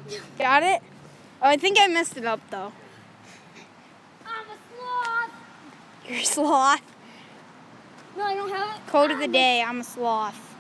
Got it? Oh, I think I messed it up though. I'm a sloth. You're a sloth. No, I don't have it. Quote of the day, I'm a sloth.